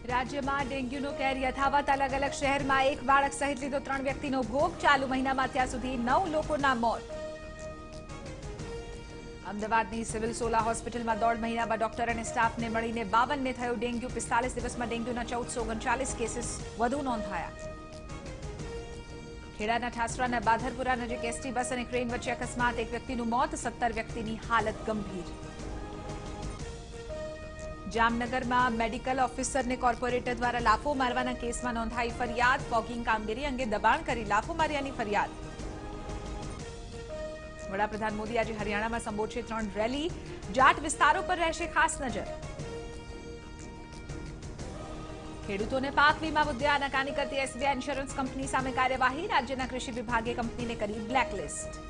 રાજ્યમાં ડેન્ગ્યુનો કેર યથાવત. અલગ અલગ શહેરમાં એક બાળક સહિત લીધો 3 વ્યક્તિનો ભોગ. ચાલુ મહિનામાં ત્યાં સુધી 9 લોકોના મોત. અમદાવાદની સિવિલ સોલા હોસ્પિટલમાં 1.5 મહિનામાં ડોક્ટર અને સ્ટાફને મળીને 52ને થયો ડેન્ગ્યુ. 45 દિવસમાં ડેન્ગ્યુના 1439 કેસીસ વધુ નોંધાયા. ખેડાના ઠાસરાના બાધરપુરા નજીક એસટી બસ અને ક્રેન વચ્ચે અકસ્માત. એક વ્યક્તિનું મોત, 17 વ્યક્તિની હાલત ગંભીર. જામનગરમાં મેડિકલ ઓફિસરને કોર્પોરેટર દ્વારા લાફો મારવાના કેસમાં નોંધાઈ ફરિયાદ. ફોગિંગ કામગીરી અંગે દબાણ કરી લાફો માર્યાની ફરિયાદ. વડાપ્રધાન મોદી આજે હરિયાણામાં સંબોધશે 3 રેલી. જાટ વિસ્તારો પર રહેશે ખાસ નજર. ખેડૂતોને પાક વીમા મુદ્દે આનાકાની કરતી એસબીઆઈ ઇન્સ્યોરન્સ કંપની સામે કાર્યવાહી. રાજ્યના કૃષિ વિભાગે કંપનીને કરી બ્લેકલિસ્ટ.